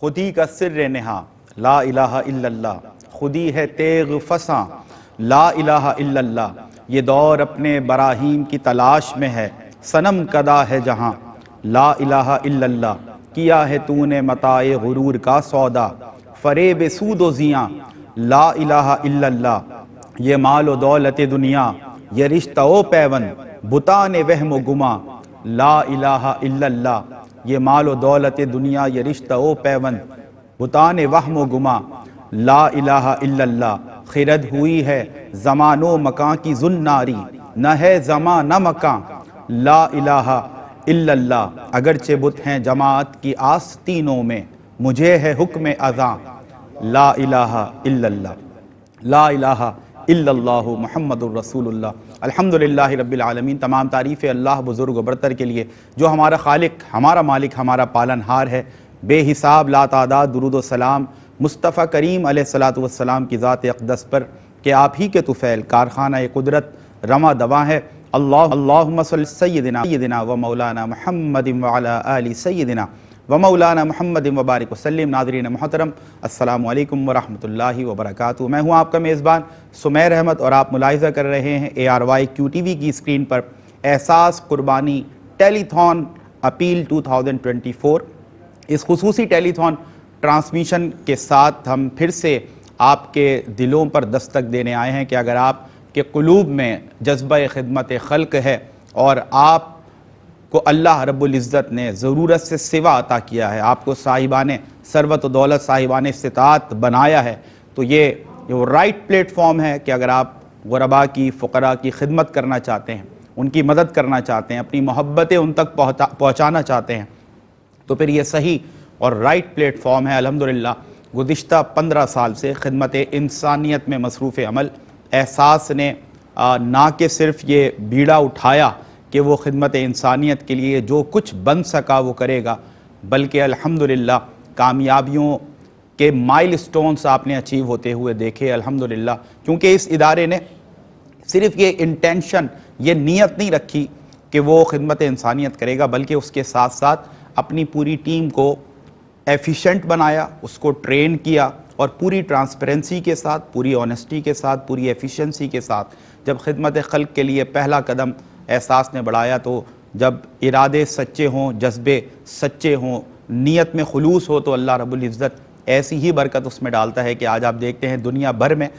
خودی کا سر نہا لا الہ الا اللہ، خودی ہے تیغ فساں لا الہ الا اللہ، یہ دور اپنے براہیم کی تلاش میں ہے، صنم کدا ہے جہاں لا الہ الا اللہ، کیا ہے تو نے متاع غرور کا سودا، فریب سود و زیاں لا الہ الا اللہ، یہ مال و دولت دنیا یہ رشتہ و پیون بتان وہم و گما لا الہ الا اللہ، یہ مال و دولت دنیا یہ رشتہ و پیون بتان وہم و گما لا الہ الا اللہ، خرد ہوئی ہے زمان و مکان کی زناری، نہ ہے زمان نہ مکان لا الہ الا اللہ، اگرچہ بت ہیں جماعت کی آستینوں میں مجھے ہے حکم اذاں لا الہ الا اللہ، لا الہ الا اللہ محمد الرسول اللہ۔ الحمدللہ رب العالمین، تمام تعریف اللہ بزرگ و برتر کے لیے جو ہمارا خالق، ہمارا مالک، ہمارا پالنہار ہے۔ بے حساب لا تعداد درود و سلام مصطفیٰ کریم علیہ السلام کی ذات اقدس پر کہ آپ ہی کے طفیل کارخانہ قدرت رواں دواں ہے۔ اللہم صلی سیدنا و مولانا محمد وعلا آل سیدنا و مولانا محمد وبارک وسلم۔ ناظرین محترم، السلام علیکم ورحمۃ اللہ وبرکاتہ۔ میں ہوں آپ کا میزبان سمیر احمد اور آپ ملاحظہ کر رہے ہیں ARY QTV کی اسکرین پر احساس قربانی ٹیلی تھون اپیل 2024۔ اس خصوصی ٹیلی تھون ٹرانسمیشن کے ساتھ ہم پھر سے آپ کے دلوں پر دستک دینے آئے ہیں کہ اگر آپ کے قلوب میں جذبہ خدمت خلق ہے اور آپ کو اللہ رب العزت نے ضرورت سے سوا عطا کیا ہے، آپ کو صاحبان ثروت و دولت، صاحبان استطاعت بنایا ہے، تو یہ رائٹ پلیٹ فارم ہے کہ اگر آپ غرباء کی، فقراء کی خدمت کرنا چاہتے ہیں، ان کی مدد کرنا چاہتے ہیں، اپنی محبتیں ان تک پہنچانا چاہتے ہیں، تو پھر یہ صحیح اور رائٹ پلیٹ فارم ہے۔ الحمدللہ گزشتہ 15 سال سے خدمت انسانیت میں مصروف عمل احساس نے نہ کہ صرف یہ بیڑا اٹھایا کہ وہ خدمت انسانیت کے لیے جو کچھ بن سکا وہ کرے گا، بلکہ الحمدللہ کامیابیوں کے مائل سٹونز آپ نے اچیو ہوتے ہوئے دیکھے الحمدللہ، کیونکہ اس ادارے نے صرف یہ انٹینشن، یہ نیت نہیں رکھی کہ وہ خدمت انسانیت کرے گا، بلکہ اس کے ساتھ ساتھ اپنی پوری ٹیم کو ایفیشنٹ بنایا، اس کو ٹرین کیا، اور پوری ٹرانسپیرنسی کے ساتھ، پوری آنیسٹی کے ساتھ، پوری ایفیشنسی کے ساتھ جب خدمت خلق کے لیے پہلا قدم احساس نے بڑھایا، تو جب ارادے سچے ہوں، جذبے سچے ہوں، نیت میں خلوص ہو، تو اللہ رب العزت ایسی ہی برکت اس میں ڈالتا ہے کہ آج آپ دیکھتے ہیں دنیا بھر میں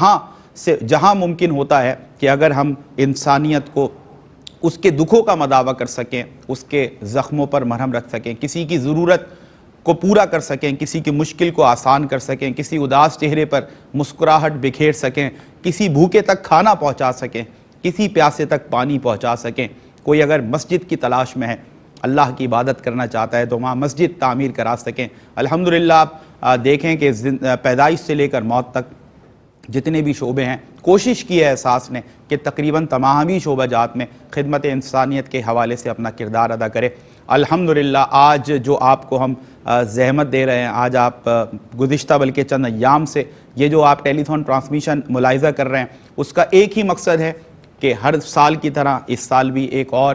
جہاں ممکن ہوتا ہے کہ اگر ہم انسانیت کو اس کے دکھوں کا مداوع کر سکیں، اس کے زخموں پر مرہم رکھ سکیں، کسی کی ضرورت کو پورا کر سکیں، کسی کی مشکل کو آسان کر سکیں، کسی اداس چہرے پر مسکراہٹ بکھیر سکیں، کسی بھوکے تک کھانا پہنچا سکیں، کسی پیاسے تک پانی پہنچا سکیں، کوئی اگر مسجد کی تلاش میں ہے، اللہ کی عبادت کرنا چاہتا ہے تو وہاں مسجد تعمیر کرا سکیں۔ الحمدللہ آپ دیکھیں کہ پیدائش سے لے کر موت تک جتنے بھی شعبے ہیں، کوشش کی ہے احساس نے کہ تقریباً تمام ہی شعبہ جات میں خدمت انسانیت کے حوالے سے اپنا کردار ادا کرے۔ الحمدللہ آج جو آپ کو ہم زحمت دے رہے ہیں، آج آپ گزشتہ بلکہ چند ایام سے یہ جو آپ ٹیلی تھون ٹرانسمیشن ملاحظہ کر رہے ہیں، اس کا ایک ہی مقصد ہے کہ ہر سال کی طرح اس سال بھی ایک اور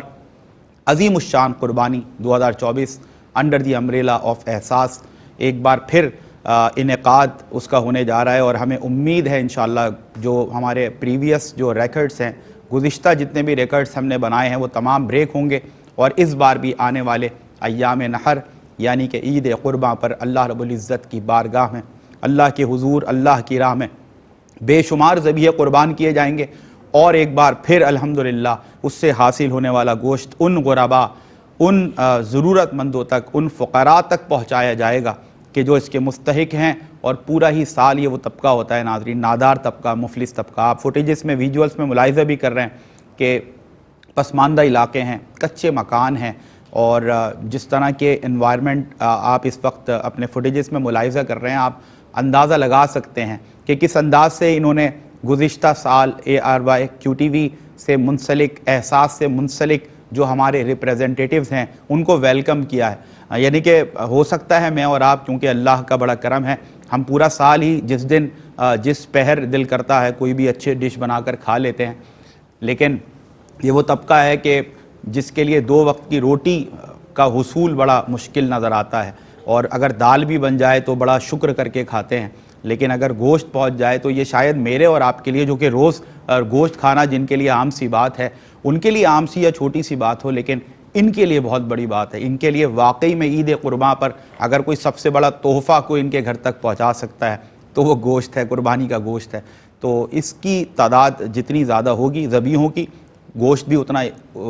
عظیم الشان قربانی 2024 انڈر دی امبریلا آف احساس ایک بار پھر انعقاد اس کا ہونے جا رہا ہے، اور ہمیں امید ہے انشاءاللہ جو ہمارے پریویس جو ریکارڈز ہیں، گزشتہ جتنے بھی ریکارڈز ہم نے بنائے ہیں وہ تمام بریک ہوں گے، اور اس بار بھی آنے والے ایام نحر یعنی کہ عید قرباں پر اللہ رب العزت کی بارگاہ میں، اللہ کے حضور، اللہ کی راہ میں بے شمار ذبیحے قربان کیے جائیں گے، اور ایک بار پھر الحمدللہ اس سے حاصل ہونے والا گوشت ان غرباء، ان ضرورت مندوں تک، ان فقراء تک پہنچایا جائے گا کہ جو اس کے مستحق ہیں۔ اور پورا ہی سال یہ وہ طبقہ ہوتا ہے ناظرین، نادار طبقہ، مفلس طبقہ۔ آپ فوٹیجز میں، ویجولز میں ملاحظہ بھی کر رہے ہیں کہ پسماندہ علاقے ہیں، کچے مکان ہیں، اور جس طرح کے انوائرمنٹ آپ اس وقت اپنے فوٹیجز میں ملاحظہ کر رہے ہیں، آپ اندازہ لگا سکتے ہیں کہ کس انداز سے انہوں نے گزشتہ سال ARY QTV سے منسلک، احساس سے منسلک جو ہمارے ریپریزنٹیٹیوز ہیں ان کو ویلکم کیا ہے۔ یعنی کہ ہو سکتا ہے میں اور آپ، کیونکہ اللہ کا بڑا کرم ہے، ہم پورا سال ہی جس دن جس پہر دل کرتا ہے کوئی بھی اچھے ڈش بنا کر کھا لیتے ہیں، لیکن یہ وہ طبقہ ہے کہ جس کے لیے 2 وقت کی روٹی کا حصول بڑا مشکل نظر آتا ہے۔ اور اگر دال بھی بن جائے تو بڑا شکر کر کے کھاتے ہیں، لیکن اگر گوشت پہنچ جائے تو یہ شاید میرے اور آپ کے لیے جو کہ روز گوشت کھانا جن کے لیے عام سی بات ہے، ان کے لیے عام سی یا چھوٹی سی بات ہو، لیکن ان کے لیے بہت بڑی بات ہے۔ ان کے لیے واقعی میں عید قرباں پر اگر کوئی سب سے بڑا تحفہ کوئی ان کے گھر تک پہنچا سکتا ہے تو وہ گوشت ہے، قربانی کا گوشت ہے۔ تو اس کی تعداد جتنی زیادہ ہوگی ذبیحوں کی، گوشت بھی اتنا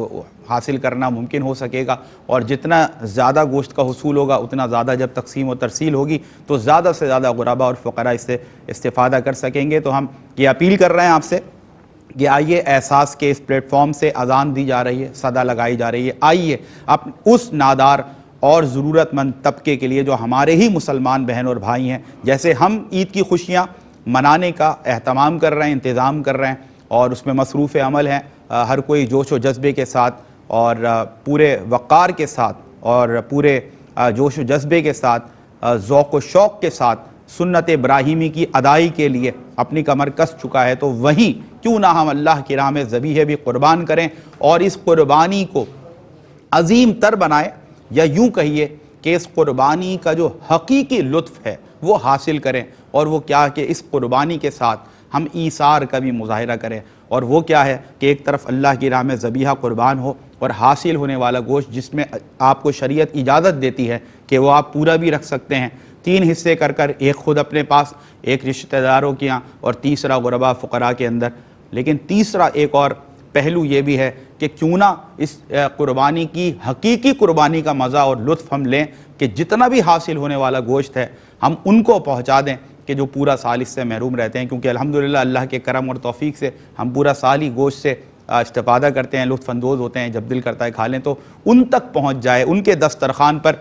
حاصل کرنا ممکن ہو سکے گا، اور جتنا زیادہ گوشت کا حصول ہوگا اتنا زیادہ جب تقسیم و ترسیل ہوگی تو زیادہ سے زیادہ غربا اور فقراء اس سے استفادہ کر سکیں گے۔ تو ہم یہ اپیل کر رہے ہیں آپ سے کہ آئیے، احساس کے اس پلیٹ فارم سے اذان دی جا رہی ہے، صدا لگائی جا رہی ہے، آئیے اس نادار اور ضرورت مند طبقے کے لیے جو ہمارے ہی مسلمان بہن اور بھائی ہیں، جیسے ہم عید کی خوشیاں منانے کا اہتمام کر رہے ہیں، انتظام کر رہے ہیں اور اس میں مصروف عمل ہیں، ہر کوئی جوش و جذبے کے ساتھ اور پورے وقار کے ساتھ اور پورے جوش و جذبے کے ساتھ، ذوق و شوق کے ساتھ سنت ابراہیمی کی ادائی کے لیے اپنی کمر کس چکا ہے، تو وہیں کیوں نہ ہم اللہ کی راہ میں ذبیحے بھی قربان کریں اور اس قربانی کو عظیم تر بنائیں، یا یوں کہیے کہ اس قربانی کا جو حقیقی لطف ہے وہ حاصل کریں۔ اور وہ کیا کہ اس قربانی کے ساتھ ہم ایثار کا بھی مظاہرہ کریں، اور وہ کیا ہے کہ ایک طرف اللہ کی راہ میں ذبیحہ قربان ہو اور حاصل ہونے والا گوشت جس میں آپ کو شریعت اجازت دیتی ہے کہ وہ آپ پورا بھی رکھ سکتے ہیں، 3 حصے کر کر، ایک خود اپنے پاس، ایک رشتہ داروں کے یہاں، اور تیسرا غربا فقراء کے اندر۔ لیکن تیسرا ایک اور پہلو یہ بھی ہے کہ کیوں نہ اس قربانی کی حقیقی قربانی کا مزہ اور لطف ہم لیں کہ جتنا بھی حاصل ہونے والا گوشت ہے ہم ان کو پہنچا دیں کہ جو پورا سال اس سے محروم رہتے ہیں، کیونکہ الحمدللہ اللہ کے کرم اور توفیق سے ہم پورا سال ہی گوشت سے استفادہ کرتے ہیں، لطف اندوز ہوتے ہیں، جب دل کرتا ہے کھا لیں، تو ان تک پہنچ جائے، ان کے دسترخوان پر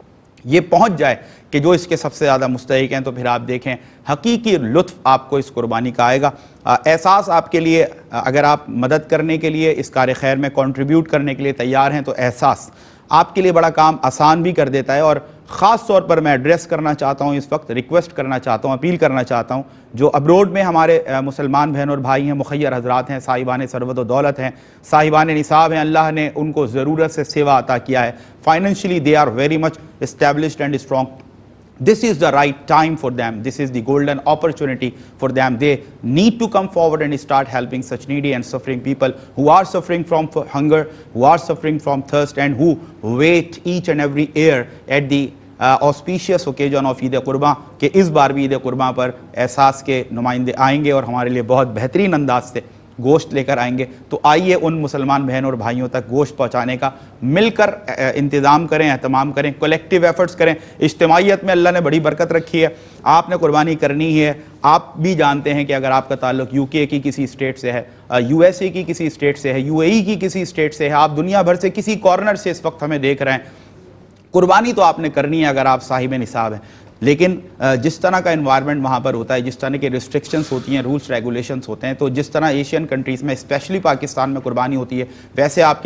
یہ پہنچ جائے کہ جو اس کے سب سے زیادہ مستحق ہیں، تو پھر آپ دیکھیں حقیقی لطف آپ کو اس قربانی کا آئے گا۔ احساس آپ کے لیے، اگر آپ مدد کرنے کے لیے اس کار خیر میں کنٹریبیوٹ کرنے کے لیے تیار ہیں، تو احساس آپ کے لیے بڑا کام آسان بھی کر دیتا ہے۔ اور خاص طور پر میں ایڈریس کرنا چاہتا ہوں اس وقت، ریکویسٹ کرنا چاہتا ہوں، اپیل کرنا چاہتا ہوں، جو ابروڈ میں ہمارے مسلمان بہن اور بھائی ہیں، مخیر حضرات ہیں، صاحبان ثروت و دولت ہیں، صاحبان نصاب ہیں، اللہ نے ان کو ضرورت سے سوا عطا کیا ہے، financially they are very much established and strong. This is the right time for them. This is the golden opportunity for them. They need to come forward and start helping such needy and suffering people who are suffering from hunger, who are suffering from thirst, and who wait each and every year at the auspicious occasion of Eid Qurban کہ اس بار بھی عید قرباں پر احساس کے نمائندے آئیں گے اور ہمارے لیے بہت بہترین انداز سے گوشت لے کر آئیں گے۔ تو آئیے ان مسلمان بہن اور بھائیوں تک گوشت پہنچانے کا مل کر انتظام کریں، اہتمام کریں، کولیکٹیو ایفرٹس کریں۔ اجتماعیت میں اللہ نے بڑی برکت رکھی ہے، آپ نے قربانی کرنی ہے۔ آپ بھی جانتے ہیں کہ اگر آپ کا تعلق یو کے کی کسی اسٹیٹ سے ہے، یو ایس اے کی کسی اسٹیٹ سے ہے، یو اے ای کی کسی اسٹیٹ سے ہے، آپ دنیا بھر سے کسی کارنر سے اس وقت ہمیں دیکھ رہے ہیں، قربانی تو آپ نے کرنی ہے اگر آپ صاحب نصاب ہیں۔ لیکن جس طرح کا انوائرمنٹ وہاں پر ہوتا ہے، جس طرح کے ریسٹرکشنز ہوتی ہیں، رولز ریگولیشنز ہوتے ہیں، تو جس طرح ایشین کنٹریز میں اسپیشلی پاکستان میں قربانی ہوتی ہے، ویسے آپ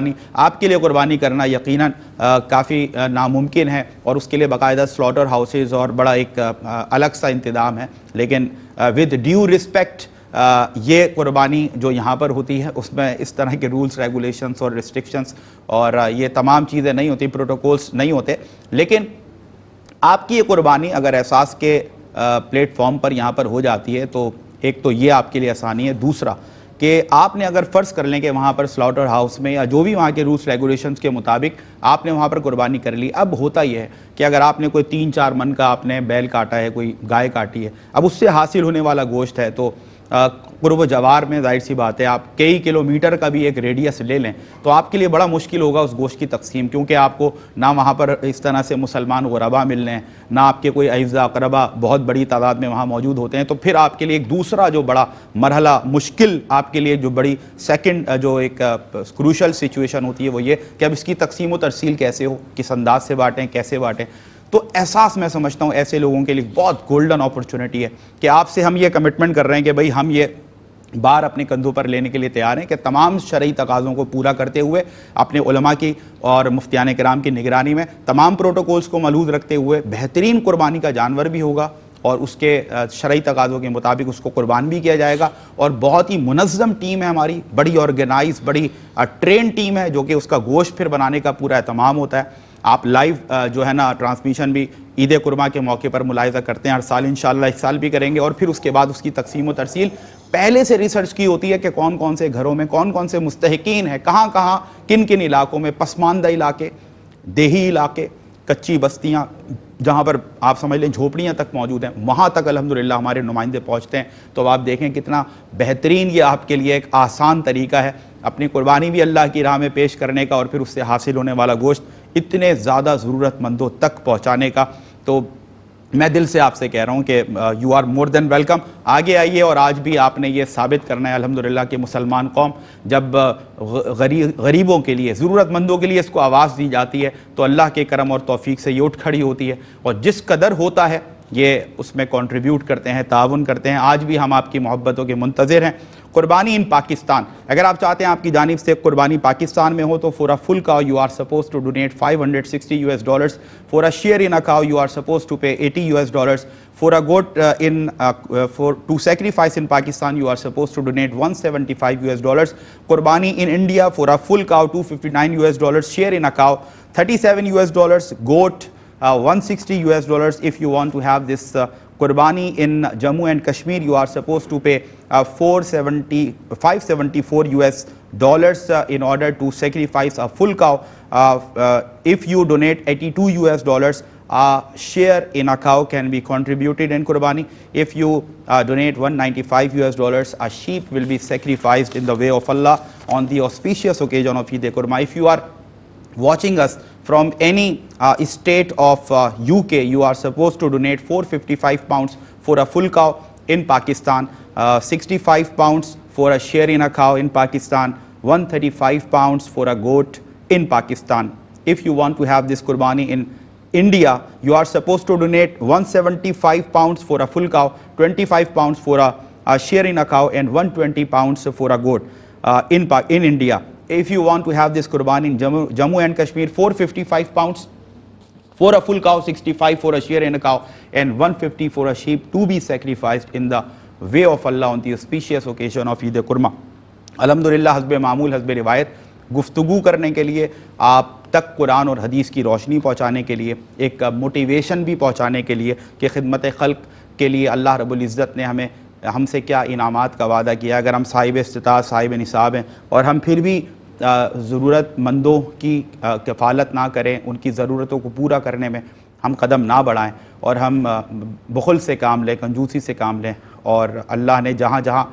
کے لیے قربانی کرنا یقیناً کافی ناممکن ہے، اور اس کے لیے باقاعدہ سلاٹر ہاؤسز اور بڑا ایک الگ سا انتظام ہے۔ لیکن ود ڈیو رسپیکٹ یہ قربانی جو یہاں پر ہوتی ہے اس میں اس طرح کے رولز ریگولیشنز اور ریسٹرکشنز اور یہ تمام چیزیں نہیں ہوتی، پروٹوکولز نہیں ہوتے۔ لیکن آپ کی یہ قربانی اگر احساس کے پلیٹ فارم پر یہاں پر ہو جاتی ہے تو ایک تو یہ آپ کے لیے آسانی ہے، دوسرا کہ آپ نے اگر فرض کر لیں کہ وہاں پر سلاٹر ہاؤس میں یا جو بھی وہاں کے رولز ریگولیشنز کے مطابق آپ نے وہاں پر قربانی کر لی، اب ہوتا یہ ہے کہ اگر آپ نے کوئی 3-4 من کا آپ نے بیل کاٹا ہے، کوئی گائے کاٹی ہے، اب اس سے حاصل ہونے والا گوشت ہے، تو قرب و جوار میں ظاہر سی بات ہے آپ کئی کلومیٹر کا بھی ایک ریڈیس لے لیں تو آپ کے لیے بڑا مشکل ہوگا اس گوشت کی تقسیم، کیونکہ آپ کو نہ وہاں پر اس طرح سے مسلمان غربا ملنے ہیں، نہ آپ کے کوئی اعزاء اقربا بہت بڑی تعداد میں وہاں موجود ہوتے ہیں۔ تو پھر آپ کے لیے ایک دوسرا جو بڑا مرحلہ مشکل، آپ کے لیے جو بڑی سیکنڈ جو ایک کروشل سچویشن ہوتی ہے وہ یہ کہ اب اس کی تقسیم و ترسیل کیسے ہو، کس انداز سے بانٹیں، کیسے بانٹیں۔ تو احساس میں سمجھتا ہوں ایسے لوگوں کے لیے بہت گولڈن اپرچونٹی ہے کہ آپ سے ہم یہ کمٹمنٹ کر رہے ہیں کہ بھئی ہم یہ بار اپنے کندھوں پر لینے کے لیے تیار ہیں کہ تمام شرعی تقاضوں کو پورا کرتے ہوئے اپنے علماء کی اور مفتیان کرام کی نگرانی میں تمام پروٹوکولز کو ملحوظ رکھتے ہوئے بہترین قربانی کا جانور بھی ہوگا اور اس کے شرعی تقاضوں کے مطابق اس کو قربان بھی کیا جائے گا، اور بہت ہی منظم ٹیم ہے ہماری، بڑی آرگنائز، بڑی ٹرین ٹیم ہے جو کہ اس کا گوشت پھر بنانے کا پورا اہتمام ہوتا ہے۔ آپ لائیو جو ہے نا ٹرانسمیشن بھی عید قربان کے موقع پر ملاحظہ کرتے ہیں ہر سال، انشاءاللہ اس سال بھی کریں گے، اور پھر اس کے بعد اس کی تقسیم و ترسیل پہلے سے ریسرچ کی ہوتی ہے کہ کون کون سے گھروں میں کون کون سے مستحقین ہیں، کہاں کہاں کن کن علاقوں میں، پسماندہ علاقے، دیہی علاقے، کچی بستیاں، جہاں پر آپ سمجھ لیں جھوپڑیاں تک موجود ہیں، وہاں تک الحمدللہ ہمارے نمائندے پہنچتے ہیں۔ تو آپ دیکھیں کتنا بہترین یہ آپ کے لیے ایک آسان طریقہ ہے اپنی قربانی بھی اللہ کی راہ میں پیش کرنے کا، اور پھر اس سے حاصل ہونے والا گوشت اتنے زیادہ ضرورت مندوں تک پہنچانے کا۔ تو میں دل سے آپ سے کہہ رہا ہوں کہ you are more than welcome, آگے آئیے، اور آج بھی آپ نے یہ ثابت کرنا ہے الحمدللہ کہ مسلمان قوم جب غریبوں کے لیے، ضرورت مندوں کے لیے اس کو آواز دی جاتی ہے تو اللہ کے کرم اور توفیق سے یہ اٹھ کھڑی ہوتی ہے، اور جس قدر ہوتا ہے یہ اس میں کنٹریبیوٹ کرتے ہیں، تعاون کرتے ہیں۔ آج بھی ہم آپ کی محبتوں کے منتظر ہیں۔ قربانی ان پاکستان، اگر آپ چاہتے ہیں آپ کی جانب سے قربانی پاکستان میں ہو تو for a full cow you are suppose to donate $560، for a share in a cow you are suppose to pay $80، for a goat to sacrifice in Pakistan you are suppose to donate $175۔ Qurbani in India for a full cow $259، share in a cow $37، goat $160۔ if you want to have this Qurbani in Jammu and Kashmir, you are supposed to pay $574 in order to sacrifice a full cow. If you donate $82, a share in a cow can be contributed in Qurbani. If you donate $195, a sheep will be sacrificed in the way of Allah on the auspicious occasion of Eid Qurbani. If you are watching us from any state of UK, you are supposed to donate £455 for a full cow in Pakistan, £65 for a share in a cow in Pakistan, £135 for a goat in Pakistan. If you want to have this Qurbani in India, you are supposed to donate £175 for a full cow, £25 for a share in a cow, and £120 for a goat in India. If you want to have this Qurbani in Jammu and Kashmir, £455 for a full cow, $65 for a share in a cow, and $150 for a sheep to be sacrificed in the way of Allah on the auspicious occasion of Eid Qurma. الحمدللہ حسب معمول، حسب روایت، گفتگو کرنے کے لیے، آپ تک قرآن اور حدیث کی روشنی پہنچانے کے لیے، ایک موٹیویشن بھی پہنچانے کے لیے کہ خدمت خلق کے لیے اللہ رب العزت نے ہم سے کیا انعامات کا وعدہ کیا۔ اگر ہم صاحب استطاعت، صاحب نصاب ہیں، اور ہم پھر بھی ضرورت مندوں کی کفالت نہ کریں، ان کی ضرورتوں کو پورا کرنے میں ہم قدم نہ بڑھائیں، اور ہم بخل سے کام لیں، کنجوسی سے کام لیں، اور اللہ نے جہاں جہاں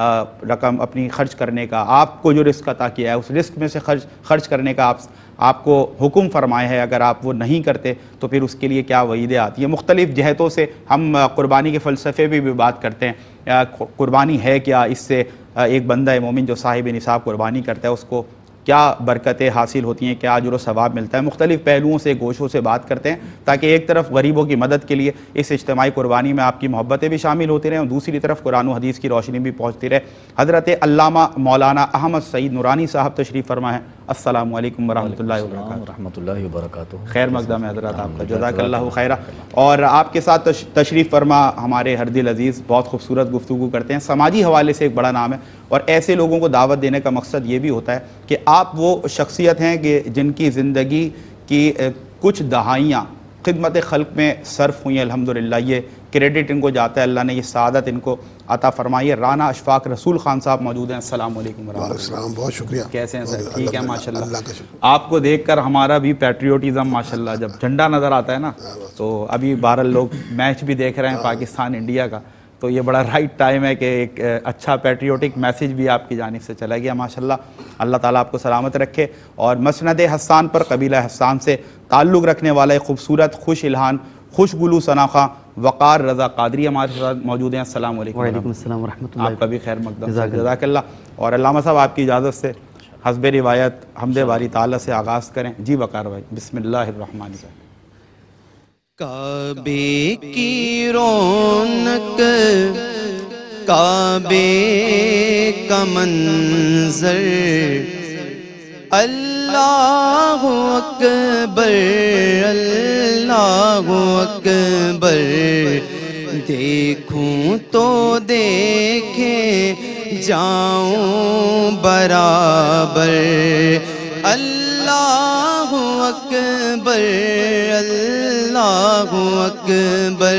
رقم اپنی خرچ کرنے کا، آپ کو جو رزق عطا کیا ہے اس رزق میں سے خرچ کرنے کا آپ کو حکم فرمائے ہے، اگر آپ وہ نہیں کرتے تو پھر اس کے لیے کیا وعیدیں آتی ہیں۔ مختلف جہتوں سے ہم قربانی کے فلسفے بھی بات کرتے ہیں، قربانی ہے کیا، اس سے ایک بندہ مومن جو صاحب نصاب قربانی کرتا ہے اس کو کیا برکتیں حاصل ہوتی ہیں، کیا اجر و ثواب ملتا ہے۔ مختلف پہلوؤں سے، گوشوں سے بات کرتے ہیں تاکہ ایک طرف غریبوں کی مدد کے لیے اس اجتماعی قربانی میں آپ کی محبتیں بھی شامل ہوتی رہیں، اور دوسری طرف قرآن و حدیث کی روشنی بھی پہنچتی رہے۔ حضرت علامہ مولانا احمد سعید نورانی صاحب تشریف فرما ہے۔ السلام علیکم ورحمۃ اللہ وبرکاتہ۔ ورحمۃ اللہ وبرکاتہ۔ خیر مقدم ہے حضرات آپ کا، جزاک اللہ خیرہ۔ اور آپ کے ساتھ تشریف فرما ہمارے ہر دل عزیز بہت خوبصورت گفتگو کرتے ہیں، سماجی حوالے سے ایک بڑا نام ہے، اور ایسے لوگوں کو دعوت دینے کا مقصد یہ بھی ہوتا ہے کہ آپ وہ شخصیت ہیں کہ جن کی زندگی کی کچھ دہائیاں خدمت خلق میں صرف ہوئی ہیں، الحمدللہ یہ کریڈٹ ان کو جاتا ہے، اللہ نے یہ سعادت ان کو عطا فرمائی ہے۔ رانا اشفاق رسول خان صاحب موجود ہیں، السلام علیکم ورحمۃ اللہ۔ السلام، بہت شکریہ۔ کیسے ہیں سر؟ ٹھیک ہے ماشاءاللہ۔ اللہ کا شکر۔ آپ کو دیکھ کر ہمارا بھی پیٹریوٹزم ماشاءاللہ، جب جھنڈا نظر آتا ہے نا، تو ابھی 12 لوگ میچ بھی دیکھ رہے ہیں پاکستان انڈیا کا، تو یہ بڑا رائٹ ٹائم ہے کہ ایک اچھا پیٹریوٹک میسیج بھی آپ کی جانب سے چلا گیا ماشاءاللہ۔ اللہ تعالیٰ آپ کو سلامت رکھے۔ اور مسند حسان پر قبیلہ حسان سے تعلق رکھنے والا ایک خوبصورت، خوش الہان، خوش گلو ثناخواں وقار رضا قادری ہمارے ساتھ موجود ہیں۔ السلام علیکم۔ وعلیکم السلام ورحمۃ اللہ۔ آپ کا بھی خیر مقدم، جزاک اللہ۔ اور علامہ صاحب آپ کی اجازت سے حسب روایت حمد باری تعالیٰ سے آغاز کریں۔ جی وقار بھائی، بسم اللہ الرحمن الرحیم۔ کعبے کی رونق، کعبے کا منظر، اللہ اکبر اللہ اکبر، دیکھوں تو دیکھے جاؤں برابر، اللہ اکبر اللہ اکبر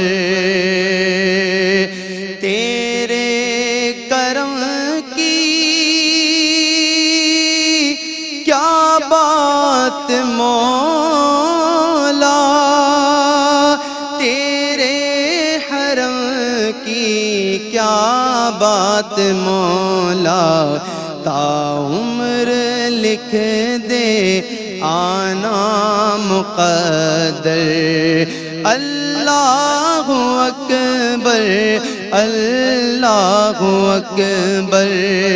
تیرے کرم کی کیا بات مولا تیرے حرم کی کیا بات مولا تا عمر لکھ دے آنا مقدر اللہ اکبر اللہ اکبر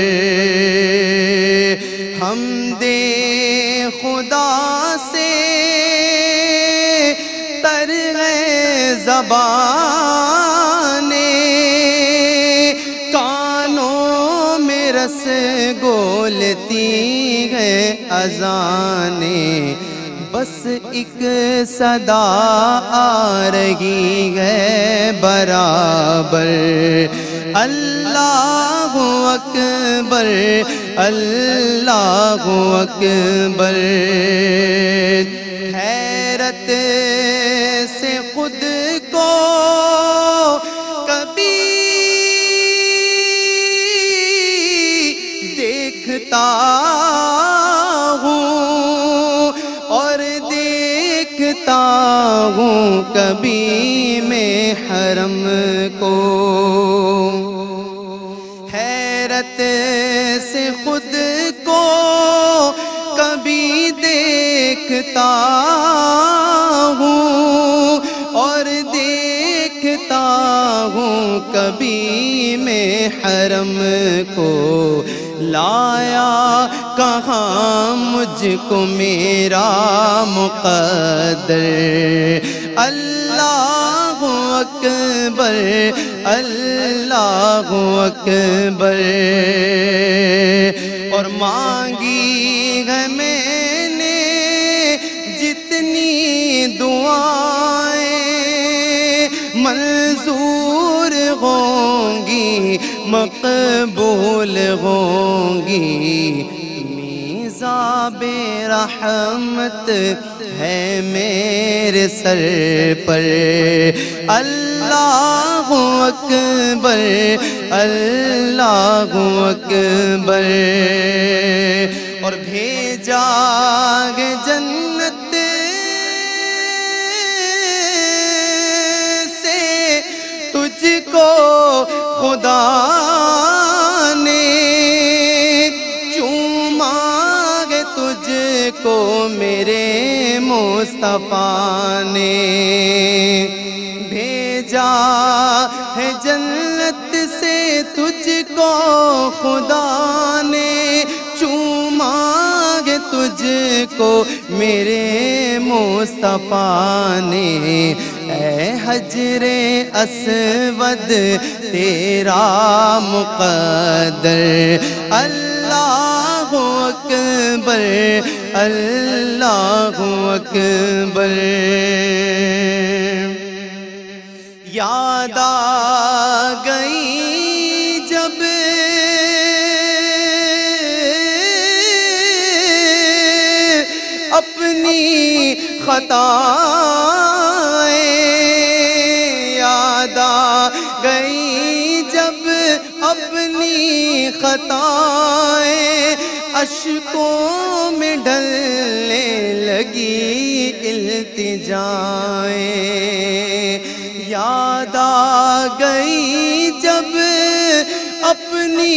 حمد خدا سے تر ہے زبانیں کانوں میں رس گولتی ہے اذانیں بس ایک صدا آ رہی ہے برابر اللہ اکبر اللہ اکبر حیرت سے خود کو کبھی دیکھتا ہوں اور دیکھتا ہوں کبھی میں حرم کو حیرت سے خود کو کبھی دیکھتا ہوں اور دیکھتا ہوں کبھی میں حرم کو لایا کہاں مجھ کو میرا مقدر اللہ اکبر اللہ اکبر اور مانگی ہے میں نے جتنی دعائیں منظور ہوں گی مقبول ہوں گی میزاب رحمت ہے میرے سر پر اللہ اکبر اللہ اکبر اور بھیجا گے جنت سے تجھ کو خدا نے چوما گے تجھ کو میرے مصطفیٰ نے بھیجا ہے جنت سے تجھ کو خدا نے چوما گے تجھ کو میرے مصطفیٰ نے اے حجر اسود تیرا مقدر اللہ اکبر اللہ اکبر یاد آ گئی جب اپنی خطائیں یاد آ گئی جب اپنی خطائیں اشکوں میں ڈھلنے لگی التجائیں یاد آ گئی جب اپنی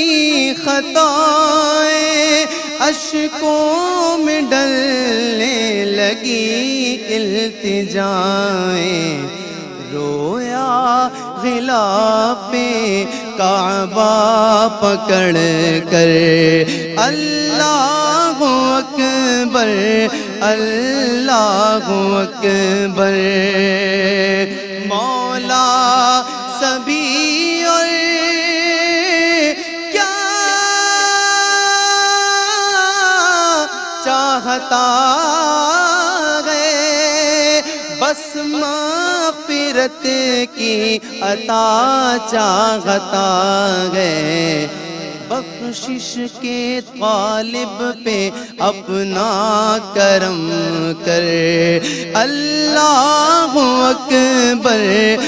خطائیں اشکوں میں ڈلنے لگی التجائیں رویا غلاف کعبہ پکڑ کر اللہ اکبر اللہ اکبر مولا سبھی اور کیا چاہتا ہے بس مغفرت کی عطا چاہتا ہے بخشش کے طالب پہ اپنا کرم کر اللہ اکبر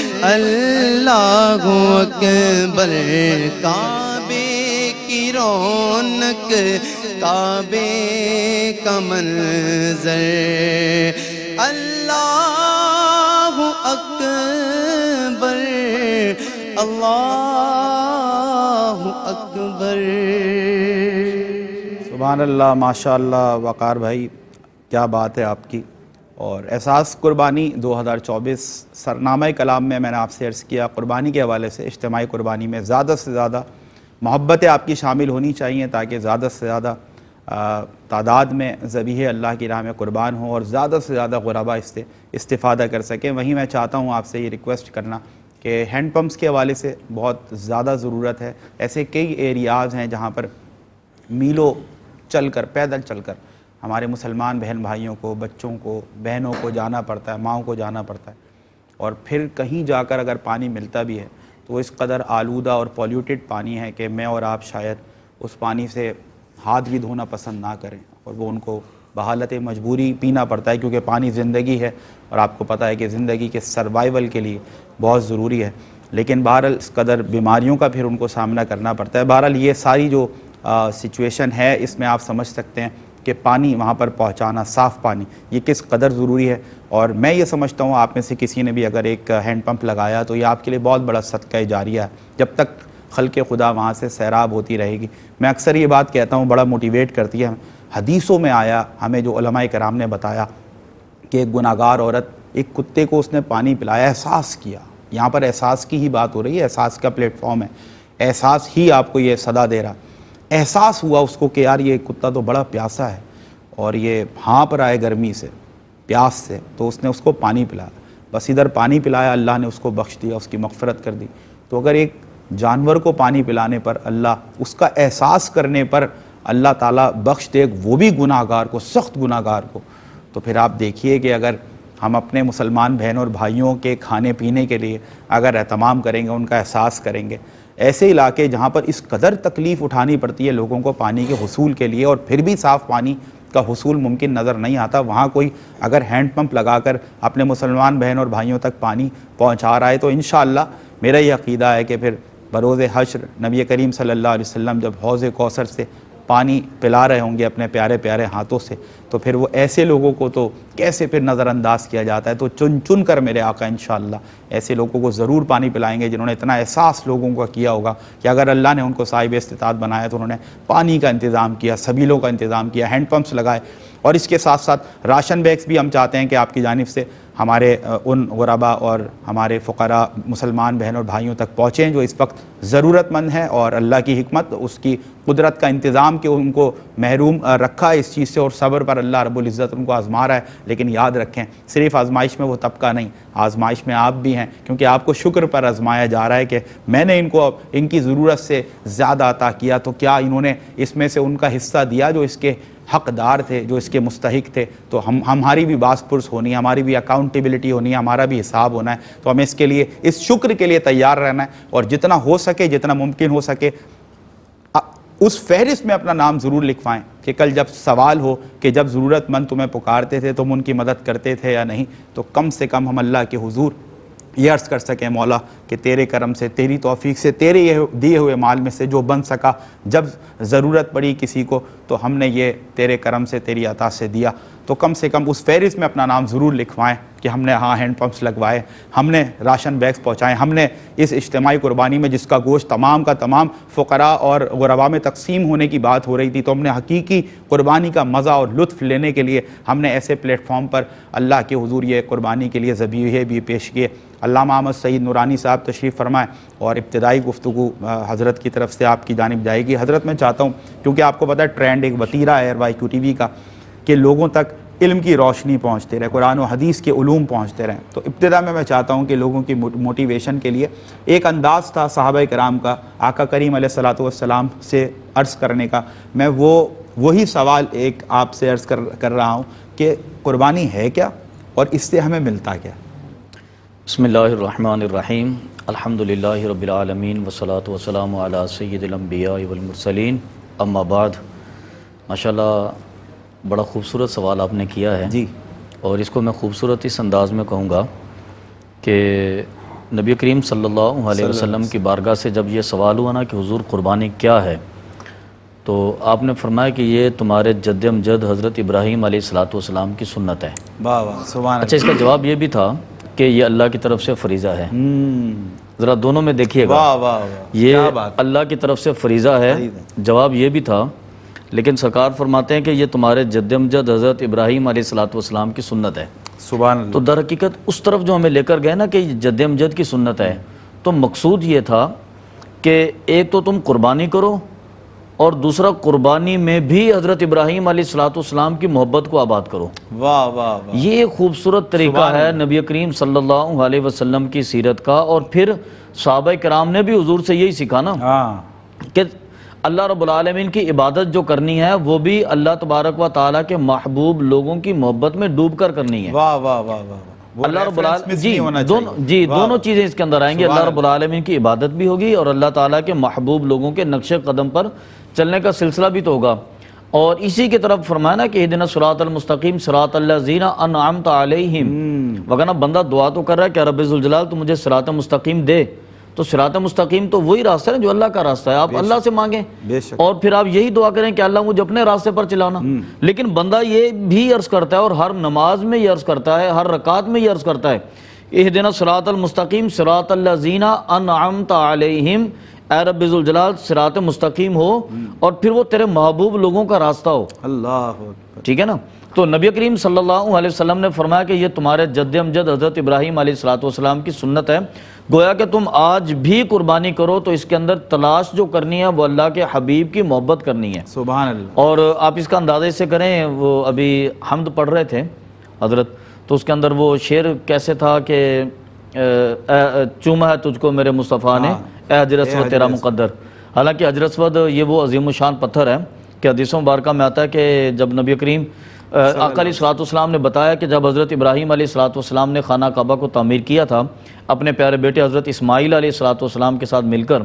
اللہ اکبر کعبے کی رونق کعبے کا منظر اللہ اکبر اللہ اکبر سبحان اللہ ماشاءاللہ وقار بھائی کیا بات ہے آپ کی. اور احساس قربانی 2024 سرنامہ کلام میں نے آپ سے عرض کیا قربانی کے حوالے سے اجتماعی قربانی میں زیادہ سے زیادہ محبتیں آپ کی شامل ہونی چاہیے تاکہ زیادہ سے زیادہ تعداد میں ذبیحہ اللہ کی راہ میں قربان ہوں اور زیادہ سے زیادہ غربا اس سے استفادہ کر سکیں. وہیں میں چاہتا ہوں آپ سے یہ ریکویسٹ کرنا کہ ہینڈ پمپس کے حوالے سے بہت زیادہ ضرورت ہے. ایسے کئی ایریاز ہیں جہاں پر میلوں چل کر پیدل چل کر ہمارے مسلمان بہن بھائیوں کو بچوں کو بہنوں کو جانا پڑتا ہے ماؤں کو جانا پڑتا ہے اور پھر کہیں جا کر اگر پانی ملتا بھی ہے تو اس قدر آلودہ اور پولیوٹڈ پانی ہے کہ میں اور آپ شاید اس پانی سے ہاتھ بھی دھونا پسند نہ کریں اور وہ ان کو بحالت مجبوری پینا پڑتا ہے کیونکہ پانی زندگی ہے اور آپ کو پتہ ہے کہ زندگی کے سروائیول کے لیے بہت ضروری ہے. لیکن بہرحال اس قدر بیماریوں کا پھر ان کو سامنا کرنا پڑتا ہے. بہرحال یہ ساری جو سچویشن ہے اس میں آپ سمجھ سکتے ہیں کہ پانی وہاں پر پہنچانا صاف پانی یہ کس قدر ضروری ہے. اور میں یہ سمجھتا ہوں آپ میں سے کسی نے بھی اگر ایک ہینڈ پمپ لگایا تو یہ آپ کے لیے بہت بڑا صدقہ جاریہ ہے جب تک خلق خدا وہاں سے سیراب ہوتی رہے گی. میں اکثر یہ بات کہتا ہوں بڑا موٹیویٹ کرتی ہے. حدیثوں میں آیا ہمیں جو علماء کرام نے بتایا کہ ایک گناہگار عورت ایک کتے کو اس نے پانی پلایا احساس کیا. یہاں پر احساس کی ہی بات ہو رہی ہے احساس کا پلیٹ فارم ہے. احساس ہی آپ کو یہ صدا دے رہا. احساس ہوا اس کو کہ یار یہ کتا تو بڑا پیاسا ہے اور یہ ہانپ رہا ہے گرمی سے پیاس سے تو اس نے اس کو پانی پلایا. بس ادھر پانی پلایا اللہ نے اس کو بخش دیا اس کی مغفرت کر دی. تو اگر ایک جانور کو پانی پلانے پر اللہ اس کا احساس کرنے پر اللہ تعالیٰ بخش دے وہ بھی گناہگار کو سخت گناہگار کو تو پھر آپ دیکھیے کہ اگر ہم اپنے مسلمان بہنوں اور بھائیوں کے کھانے پینے کے لیے اگر اہتمام کریں گے ان کا احساس کریں گے ایسے علاقے جہاں پر اس قدر تکلیف اٹھانی پڑتی ہے لوگوں کو پانی کے حصول کے لیے اور پھر بھی صاف پانی کا حصول ممکن نظر نہیں آتا وہاں کوئی اگر ہینڈ پمپ لگا کر اپنے مسلمان بہن اور بھائیوں تک پانی پہنچا رہا ہے تو انشاءاللہ میرا یہ عقیدہ ہے کہ پھر بروز حشر نبی کریم صلی اللہ علیہ وسلم جب حوض کوثر سے پانی پلا رہے ہوں گے اپنے پیارے پیارے ہاتھوں سے تو پھر وہ ایسے لوگوں کو تو کیسے پھر نظر انداز کیا جاتا ہے. تو چن چن کر میرے آقا انشاءاللہ ایسے لوگوں کو ضرور پانی پلائیں گے جنہوں نے اتنا احساس لوگوں کا کیا ہوگا کہ اگر اللہ نے ان کو صاحب استطاعت بنایا تو انہوں نے پانی کا انتظام کیا سبیلوں کا انتظام کیا ہینڈ پمپس لگائے. اور اس کے ساتھ ساتھ راشن بیگس بھی ہم چاہتے ہیں کہ آپ کی جانب سے ہمارے ان غربا اور ہمارے فقراء مسلمان بہن اور بھائیوں تک پہنچیں جو اس وقت ضرورت مند ہیں اور اللہ کی حکمت اس کی قدرت کا انتظام کہ ان کو محروم رکھا ہے اس چیز سے اور صبر پر اللہ رب العزت ان کو آزما رہا ہے. لیکن یاد رکھیں صرف آزمائش میں وہ طبقہ نہیں آزمائش میں آپ بھی ہیں کیونکہ آپ کو شکر پر آزمایا جا رہا ہے کہ میں نے ان کو ان کی ضرورت سے زیادہ عطا کیا تو کیا انہوں نے اس میں سے ان کا حصہ دیا جو اس کے حقدار تھے جو اس کے مستحق تھے. تو ہماری بھی باس پرس ہونی ہے ہماری بھی اکاؤنٹیبلٹی ہونی ہے ہمارا بھی حساب ہونا ہے. تو ہمیں اس کے لیے اس شکر کے لیے تیار رہنا ہے اور جتنا ہو سکے جتنا ممکن ہو سکے اس فہرست میں اپنا نام ضرور لکھوائیں کہ کل جب سوال ہو کہ جب ضرورت مند تمہیں پکارتے تھے تم ان کی مدد کرتے تھے یا نہیں تو کم سے کم ہم اللہ کے حضور یہ عرض کر سکیں مولا کہ تیرے کرم سے تیری توفیق سے تیرے یہ دیے ہوئے مال میں سے جو بن سکا جب ضرورت پڑی کسی کو تو ہم نے یہ تیرے کرم سے تیری عطا سے دیا. تو کم سے کم اس فہرست میں اپنا نام ضرور لکھوائیں کہ ہم نے ہینڈ پمپس لگوائے ہم نے راشن بیگس پہنچائے ہم نے اس اجتماعی قربانی میں جس کا گوشت تمام کا تمام فقراء اور غربا میں تقسیم ہونے کی بات ہو رہی تھی تو ہم نے حقیقی قربانی کا مزہ اور لطف لینے کے لیے ہم نے ایسے پلیٹ فارم پر اللہ کے حضور یہ قربانی کے لیے ذبیحے بھی پیش کیے. علامہ احمد سعید نورانی صاحب تشریف فرمائیں اور ابتدائی گفتگو حضرت کی طرف سے آپ کی جانب جائے گی. حضرت میں چاہتا ہوں کیونکہ آپ کو پتہ ہے ٹرینڈ ایک وتیرہ ہے RYQ TV کا کہ لوگوں تک علم کی روشنی پہنچتے رہے قرآن و حدیث کے علوم پہنچتے رہیں. تو ابتدا میں چاہتا ہوں کہ لوگوں کی موٹیویشن کے لیے ایک انداز تھا صحابہ کرام کا آقا کریم علیہ الصلوۃ والسلام سے عرض کرنے کا. میں وہی سوال ایک آپ سے عرض کر رہا ہوں کہ قربانی ہے کیا اور اس سے ہمیں ملتا کیا؟ بسم اللہ الرحمن الرحیم الحمدللہ رب العالمین والصلاة والسلام علی سید الانبیاء والمرسلین اما بعد. ماشاءاللہ بڑا خوبصورت سوال آپ نے کیا ہے جی، اور اس کو میں خوبصورت اس انداز میں کہوں گا کہ نبی کریم صلی اللہ علیہ وسلم کی بارگاہ سے جب یہ سوال ہوا نا کہ حضور قربانی کیا ہے، تو آپ نے فرمایا کہ یہ تمہارے جد امجد حضرت ابراہیم علیہ السلام کی سنت ہے. واہ واہ سبحان اچھا، اس کا جواب یہ بھی تھا کہ یہ اللہ کی طرف سے فریضہ ہے. ذرا دونوں میں دیکھیے گا، واہ واہ واہ یہ اللہ کی طرف سے فریضہ ہے. جواب یہ بھی تھا، لیکن سرکار فرماتے ہیں کہ یہ تمہارے جد امجد حضرت ابراہیم علیہ السلام کی سنت ہے. سبحان اللہ. تو در حقیقت اس طرف جو ہمیں لے کر گئے نا کہ یہ جد امجد کی سنت ہے، تو مقصود یہ تھا کہ ایک تو تم قربانی کرو اور دوسرا قربانی میں بھی حضرت ابراہیم علیہ السلام کی محبت کو آباد کرو. واہ واہ واہ. یہ ایک خوبصورت طریقہ ہے نبی کریم صلی اللہ علیہ وسلم کی سیرت کا، اور پھر صحابہ کرام نے بھی حضور سے یہی سیکھا نا کہ اللہ رب العالمین کی عبادت جو کرنی ہے وہ بھی اللہ تبارک و تعالیٰ کے محبوب لوگوں کی محبت میں ڈوب کر کرنی ہے. واہ واہ واہ واہ. اللہ رب العالمین دونوں چیزیں اس کے اندر آئیں گی. اللہ رب العالمین کی عبادت بھی ہوگی اور اللہ تعالیٰ کے محبوب لوگوں کے نقش قدم پر چلنے کا سلسلہ بھی تو ہوگا. اور اسی کی طرف فرمایا نا کہ اہدنا الصراط المستقیم صراط الذین انعمت علیہم. وگرنہ بندہ دعا تو کر رہا ہے کہ رب ذوالجلال تو مجھے صراط مستقیم دے، تو صراط مستقیم تو وہی راستہ ہے جو اللہ کا راستہ ہے. آپ اللہ سے مانگیں اور پھر آپ یہی دعا کریں کہ اللہ مجھے اپنے راستے پر چلانا. لیکن بندہ یہ بھی عرض کرتا ہے اور ہر نماز میں یہ عرض کرتا ہے، ہر رکعت میں یہ عرض کرتا ہے اہدنا الصراط المستقیم صراط الذین انعمت علیہم، اے رب ذوالجلال صراط مستقیم ہو اور پھر وہ تیرے محبوب لوگوں کا راستہ ہو. اللہ. ٹھیک ہے نا. تو نبی کریم صلی اللہ علیہ وسلم نے فرمایا کہ یہ تمہارے جد امجد حضرت ابراہیم علیہ السلام کی سنت ہے. گویا کہ تم آج بھی قربانی کرو تو اس کے اندر تلاش جو کرنی ہے وہ اللہ کے حبیب کی محبت کرنی ہے. سبحان اللہ. اور آپ اس کا اندازہ اس سے کریں، وہ ابھی حمد پڑھ رہے تھے حضرت، تو اس کے اندر وہ شعر کیسے تھا کہ چوما ہے تجھ کو میرے مصطفیٰ نے اے حجر اسود تیرا مقدر. حالانکہ حجر اسود یہ وہ عظیم الشان پتھر ہے کہ حدیثوں مبارکہ میں آتا ہے کہ جب نبی کریم آقا علیہ السلام نے بتایا کہ جب حضرت ابراہیم علیہ السلام نے خانہ کعبہ کو تعمیر کیا تھا اپنے پیارے بیٹے حضرت اسماعیل علیہ السلام کے ساتھ مل کر،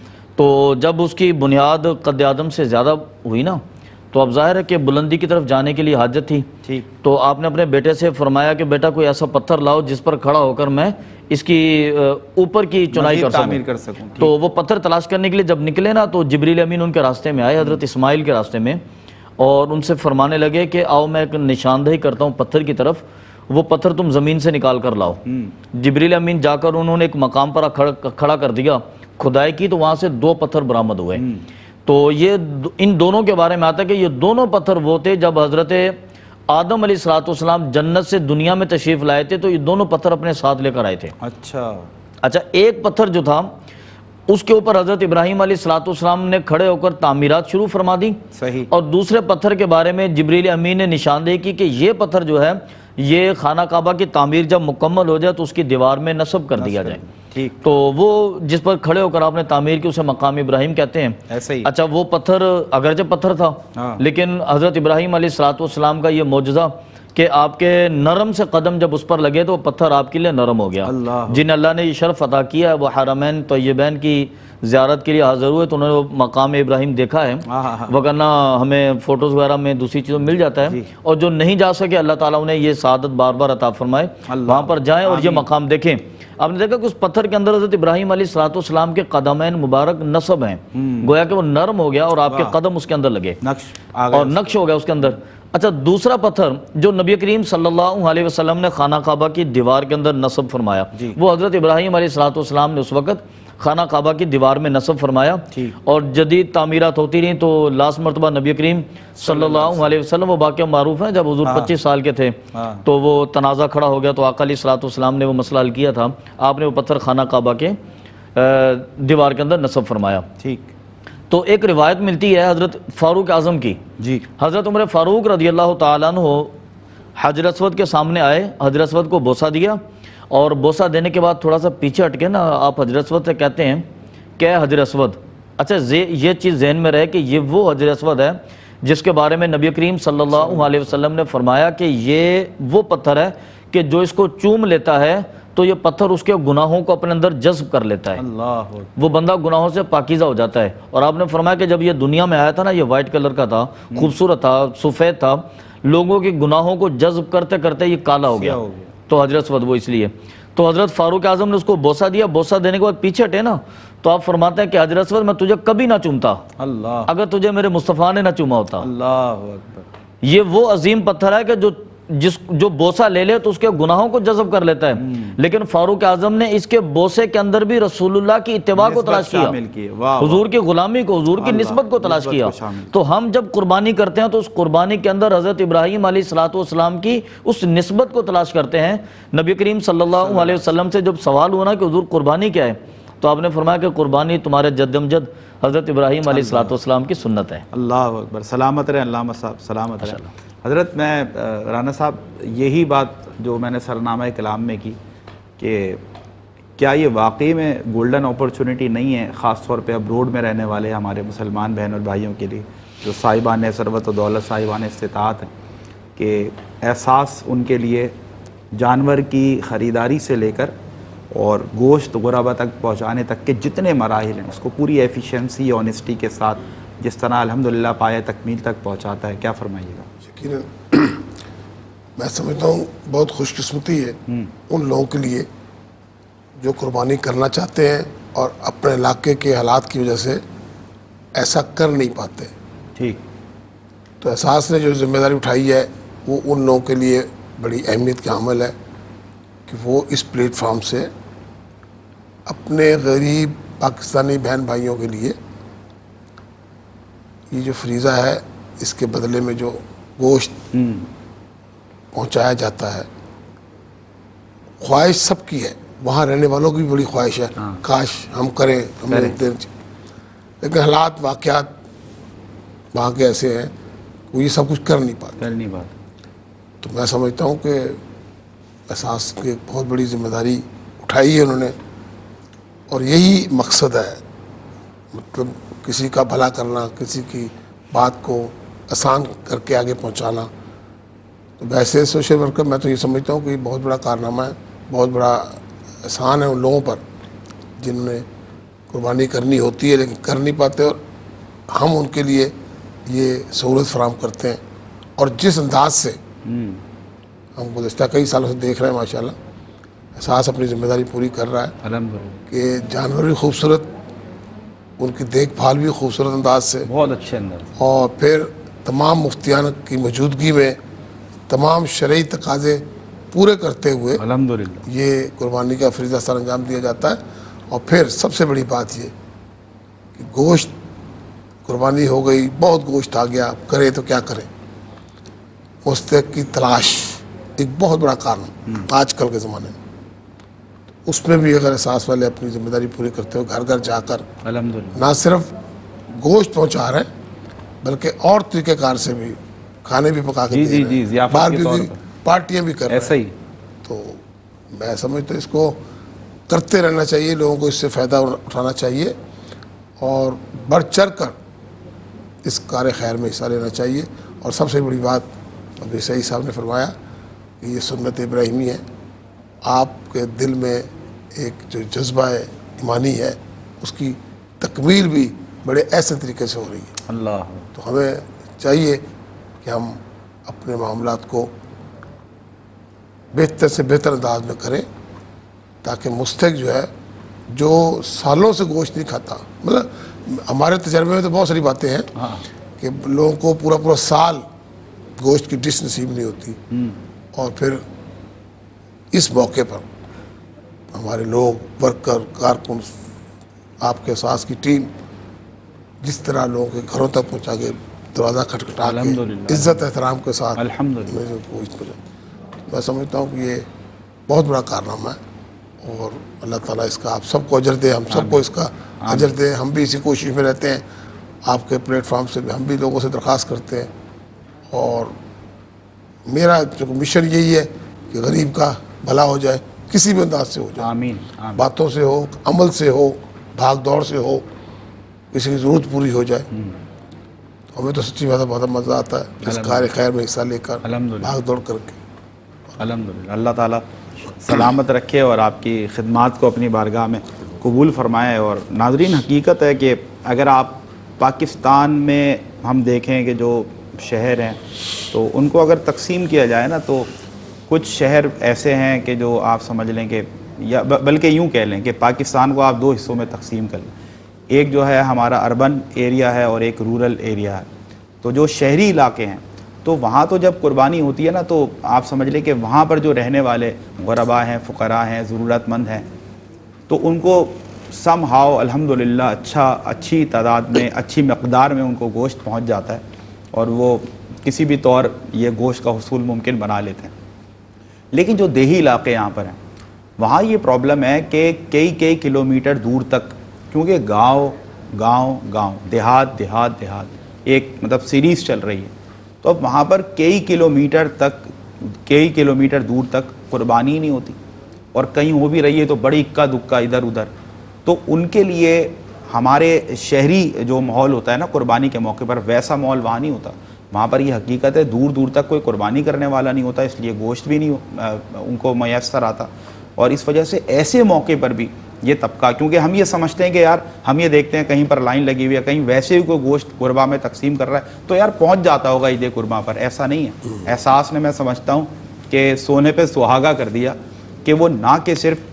تو جب اس کی بنیاد قد آدم سے زیادہ ہوئی نا، تو اب ظاہر ہے کہ بلندی کی طرف جانے کے لیے حاجت تھی. تو آپ نے اپنے بیٹے سے فرمایا کہ بیٹا کوئی ایسا پتھر لاؤ جس پر کھڑا ہو کر میں اس کی اوپر کی چنائی کر سکوں. تو وہ پتھر تلاش کرنے کے لیے جب نکلے نا، تو جبریل امین ان کے راستے میں آئے، حضرت اسماعیل کے راستے میں، اور ان سے فرمانے لگے کہ آؤ میں ایک نشاندہی کرتا ہوں پتھر کی طرف، وہ پتھر تم زمین سے نکال کر لاؤ. جبریل امین جا کر انہوں نے ایک مقام پر کھڑا کر دیا، کھدائی کی، تو وہاں سے 2 پتھر برآمد ہوئے. تو یہ ان دونوں کے بارے میں آتا ہے کہ یہ دونوں پتھر وہ تھے جب حضرت آدم علیہ السلام جنت سے دنیا میں تشریف لائے تھے، تو یہ دونوں پتھر اپنے ساتھ لے کر آئے تھے. اچھا، ایک پتھر جو تھا اس کے اوپر حضرت ابراہیم علیہ السلام نے کھڑے ہو کر تعمیرات شروع فرما دی. اور دوسرے پتھر کے بارے میں جبریل امین نے نشاندہی کی کہ یہ پتھر جو ہے یہ خانہ کعبہ کی تعمیر جب مکمل ہو جائے تو اس کی دیوار میں نصب کر دیا جائے. تو وہ جس پر کھڑے ہو کر آپ نے تعمیر کی اسے مقام ابراہیم کہتے ہیں. اچھا، وہ پتھر اگرچہ پتھر تھا لیکن حضرت ابراہیم علیہ السلام کا یہ معجزہ کہ آپ کے نرم سے قدم جب اس پر لگے تو وہ پتھر آپ کے لیے نرم ہو گیا. جن اللہ نے یہ شرف عطا کیا ہے وہ حرمین طیبین کی زیارت کے لیے حاضر ہوئے تو انہوں نے وہ مقام ابراہیم دیکھا ہے، وگرنہ ہمیں فوٹوز وغیرہ میں دوسری چیزوں مل جاتا ہے. اور جو نہیں جا سکے اللہ تعالیٰ انہیں یہ سعادت بار بار عطا فرمائے، وہاں پر جائیں اور یہ مقام دیکھیں. آپ نے دیکھا کہ اس پتھر کے اندر حضرت ابراہیم علیہ السلام کے قدمین مبارک نصب ہیں، گویا کہ وہ نرم ہو گیا اور آپ کے قدم اس کے اندر لگے اور نقش ہو گیا اس کے اندر. اچھا، دوسرا پتھر جو نبی کریم صلی اللہ علیہ وسلم نے خانہ کعبہ کی دیوار کے اندر نصب فرمایا، وہ حضرت ابراہیم علیہ السلام نے اس وقت خانہ کعبہ کی دیوار میں نصب فرمایا. اور جدید تعمیرات ہوتی رہیں تو لاسٹ مرتبہ نبی کریم صلی اللہ علیہ وسلم، وہ واقعہ معروف ہے، جب حضور 25 سال کے تھے تو وہ تنازع کھڑا ہو گیا تو آقا علیہ السلام نے وہ مسئلہ حل کیا تھا. آپ نے وہ پتھر خانہ کعبہ کے دیوار کے اندر نصب فرمایا. تو ایک روایت ملتی ہے حضرت فاروق اعظم کی. حضرت عمر فاروق رضی اللہ تعالیٰ عنہ حجر اسود کے سامنے آئے، حجر اسود کو بوسہ دیا، اور بوسہ دینے کے بعد تھوڑا سا پیچھے ہٹکے نا آپ حجر اسود سے کہتے ہیں کہ حجر اسود. اچھا، یہ چیز ذہن میں رہے کہ یہ وہ حجر اسود ہے جس کے بارے میں نبی کریم صلی اللہ علیہ وسلم نے فرمایا کہ یہ وہ پتھر ہے کہ جو اس کو چوم لیتا ہے تو یہ پتھر اس کے گناہوں کو اپنے اندر جذب کر لیتا ہے، اللہ وہ بندہ گناہوں سے پاکیزہ ہو جاتا ہے۔ اور آپ نے فرمایا کہ جب یہ دنیا میں آیا تھا نا، یہ وائٹ کلر کا تھا، خوبصورت تھا، سفید تھا، لوگوں کے گناہوں کو جذب کرتے کرتے یہ کالا ہو گیا، تو حضرت اسود وہ اس لیے تو حضرت فاروق اعظم نے اس کو بوسہ دیا، بوسہ دینے کے بعد پیچھے ہٹے نا، تو آپ فرماتے ہیں کہ حضرت اسود میں تجھے کبھی نہ چومتا اللہ اگر تجھے میرے مصطفیٰ نے نہ چوما ہوتا۔ اللہ اکبر۔ یہ وہ عظیم پتھر ہے کہ جو بوسہ لے لے تو اس کے گناہوں کو جذب کر لیتا ہے، لیکن فاروق اعظم نے اس کے بوسے کے اندر بھی رسول اللہ کی اتباع کو تلاش کیا، حضور کی غلامی کو، حضور کی نسبت کو تلاش کیا۔ تو ہم جب قربانی کرتے ہیں تو اس قربانی کے اندر حضرت ابراہیم علیہ السلام کی اس نسبت کو تلاش کرتے ہیں۔ نبی کریم صلی اللہ علیہ وسلم سے جب سوال ہوا نا کہ حضور قربانی کیا ہے، تو آپ نے فرمایا کہ قربانی تمہارے جد امجد حضرت ابراہیم علیہ السلام کی سنت ہے۔ اللہ اکبر، سلامت رہے علامہ صاحب، سلامت رہے۔ حضرت میں رانا صاحب یہی بات جو میں نے سرنامہ کلام میں کی کہ کیا یہ واقعی میں گولڈن اپرچونٹی نہیں ہے، خاص طور پہ اب روڈ میں رہنے والے ہمارے مسلمان بہن اور بھائیوں کے لیے جو صاحبان ثروت و دولت، صاحبان استطاعت ہیں، کہ احساس ان کے لیے جانور کی خریداری سے لے کر اور گوشت غربا تک پہنچانے تک کے جتنے مراحل ہیں اس کو پوری ایفیشنسی، آنیسٹی کے ساتھ جس طرح الحمدللہ پایہ تکمیل تک پہنچاتا ہے، کیا فرمائیے گا؟ یقیناً میں سمجھتا ہوں بہت خوش قسمتی ہے ان لوگوں کے لیے جو قربانی کرنا چاہتے ہیں اور اپنے علاقے کے حالات کی وجہ سے ایسا کر نہیں پاتے۔ ٹھیک، تو احساس نے جو ذمہ داری اٹھائی ہے وہ ان لوگوں کے لیے بڑی اہمیت کا عمل ہے کہ وہ اس پلیٹ فارم سے اپنے غریب پاکستانی بہن بھائیوں کے لیے یہ جو فریضہ ہے اس کے بدلے میں جو گوشت پہنچایا جاتا ہے، خواہش سب کی ہے، وہاں رہنے والوں کی بھی بڑی خواہش ہے کاش ہم کریں، ہمیں لیکن حالات واقعات وہاں کے ایسے ہیں وہ یہ سب کچھ کر نہیں پاتے۔ تو میں سمجھتا ہوں کہ احساس کی ایک بہت بڑی ذمہ داری اٹھائی ہے انہوں نے، اور یہی مقصد ہے، مطلب کسی کا بھلا کرنا، کسی کی بات کو آسان کر کے آگے پہنچانا۔ تو ویسے سوشل ورکر میں تو یہ سمجھتا ہوں کہ یہ بہت بڑا کارنامہ ہے، بہت بڑا احسان ہے ان لوگوں پر جنہوں نے قربانی کرنی ہوتی ہے لیکن کر نہیں پاتے، اور ہم ان کے لیے یہ سہولت فراہم کرتے ہیں۔ اور جس انداز سے ہم گزشتہ کئی سالوں سے دیکھ رہے ہیں ماشاءاللہ احساس اپنی ذمہ داری پوری کر رہا ہے الحمدللہ، کہ جانور بھی خوبصورت، ان کی دیکھ بھال بھی خوبصورت انداز سے، بہت اچھے اندر، اور پھر تمام مفتیان کی موجودگی میں تمام شرعی تقاضے پورے کرتے ہوئے الحمدللہ یہ قربانی کا فریضہ سر انجام دیا جاتا ہے۔ اور پھر سب سے بڑی بات یہ کہ گوشت قربانی ہو گئی، بہت گوشت آ گیا، کرے تو کیا کریں، مستحق کی تلاش ایک بہت بڑا کارن آج کل کے زمانے میں، اس میں بھی اگر احساس والے اپنی ذمہ داری پوری کرتے ہوئے گھر گھر جا کر الحمدللہ نہ صرف گوشت پہنچا رہے ہیں بلکہ اور طریقہ کار سے بھی کھانے بھی پکا کے دے رہے ہیں، باہر بھی پارٹیاں بھی کر رہے ہیں۔ ایسا ہی تو میں سمجھتا ہوں اس کو کرتے رہنا چاہیے، لوگوں کو اس سے فائدہ اٹھانا چاہیے اور بڑھ چڑھ کر اس کار خیر میں حصہ لینا چاہیے۔ اور سب سے بڑی بات ابھی سعید صاحب نے فرمایا کہ یہ سنت ابراہیمی ہے، آپ کے دل میں ایک جو جذبہ ایمانی ہے اس کی تکمیل بھی بڑے ایسے طریقے سے ہو رہی ہے۔ اللہ، تو ہمیں چاہیے کہ ہم اپنے معاملات کو بہتر سے بہتر انداز میں کریں تاکہ مستحق جو ہے جو سالوں سے گوشت نہیں کھاتا، مطلب ہمارے تجربے میں تو بہت ساری باتیں ہیں کہ لوگوں کو پورا پورا سال گوشت کی ڈش نصیب نہیں ہوتی، اور پھر اس موقع پر ہمارے لوگ ورکر، کارکن، آپ کے احساس کی ٹیم جس طرح لوگوں کے گھروں تک پہنچا کے دروازہ کھٹکھٹا کے عزت احترام کے ساتھ الحمدللہ گوشت پہنچا، میں سمجھتا ہوں کہ یہ بہت بڑا کارنامہ ہے، اور اللہ تعالیٰ اس کا آپ سب کو اجر دے، ہم سب کو اس کا اجر دے۔ ہم بھی اسی کوشش میں رہتے ہیں، آپ کے پلیٹ فارم سے ہم بھی لوگوں سے درخواست کرتے ہیں، اور میرا جو مشن یہی ہے کہ غریب کا بھلا ہو جائے، کسی بھی انداز سے ہو جائے، آمین، باتوں سے ہو، عمل سے ہو، بھاگ دوڑ سے ہو، کسی کی ضرورت پوری ہو جائے۔ ہمیں تو سچی بات ہے بہت مزہ آتا ہے اس کار خیر میں حصہ لے کر، بھاگ دوڑ کر کے۔ الحمدللہ، اللہ تعالیٰ سلامت رکھے اور آپ کی خدمات کو اپنی بارگاہ میں قبول فرمائے۔ اور ناظرین، حقیقت ہے کہ اگر آپ پاکستان میں ہم دیکھیں کہ جو شہر ہیں تو ان کو اگر تقسیم کیا جائے نا تو کچھ شہر ایسے ہیں کہ جو آپ سمجھ لیں کہ یا بلکہ یوں کہہ لیں کہ پاکستان کو آپ دو حصوں میں تقسیم کر لیں، ایک جو ہے ہمارا اربن ایریا ہے اور ایک رورل ایریا ہے۔ تو جو شہری علاقے ہیں تو وہاں تو جب قربانی ہوتی ہے نا تو آپ سمجھ لیں کہ وہاں پر جو رہنے والے غربا ہیں، فقراء ہیں، ضرورت مند ہیں، تو ان کو سم ہاؤ الحمدللہ اچھی تعداد میں، اچھی مقدار میں ان کو گوشت پہنچ جاتا ہے اور وہ کسی بھی طور یہ گوشت کا حصول ممکن بنا لیتے ہیں۔ لیکن جو دیہی علاقے یہاں پر ہیں وہاں یہ پرابلم ہے کہ کئی کلومیٹر دور تک، کیونکہ گاؤں دیہات ایک مطلب سیریز چل رہی ہے، تو اب وہاں پر کئی کلومیٹر دور تک قربانی نہیں ہوتی، اور کہیں ہو بھی رہی ہے تو بڑی اکا دکا ادھر ادھر۔ تو ان کے لیے ہمارے شہری جو ماحول ہوتا ہے نا قربانی کے موقع پر، ویسا ماحول وہاں نہیں ہوتا۔ وہاں پر یہ حقیقت ہے دور تک کوئی قربانی کرنے والا نہیں ہوتا، اس لیے گوشت بھی نہیں ان کو میسر آتا، اور اس وجہ سے ایسے موقع پر بھی یہ طبقہ، کیونکہ ہم یہ سمجھتے ہیں کہ یار ہم یہ دیکھتے ہیں کہیں پر لائن لگی ہوئی ہے، کہیں ویسے ہی کوئی گوشت قربا میں تقسیم کر رہا ہے تو یار پہنچ جاتا ہوگا عید قربا پر، ایسا نہیں ہے۔ احساس نے میں سمجھتا ہوں کہ سونے پہ سہاگا کر دیا کہ وہ نہ کہ صرف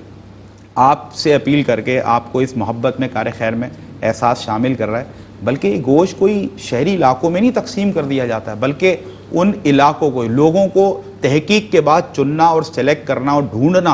آپ سے اپیل کر کے آپ کو اس محبت میں کار خیر میں احساس شامل کر رہا ہے، بلکہ یہ گوشت کوئی شہری علاقوں میں نہیں تقسیم کر دیا جاتا ہے، بلکہ ان علاقوں کو، لوگوں کو تحقیق کے بعد چننا اور سلیکٹ کرنا اور ڈھونڈنا،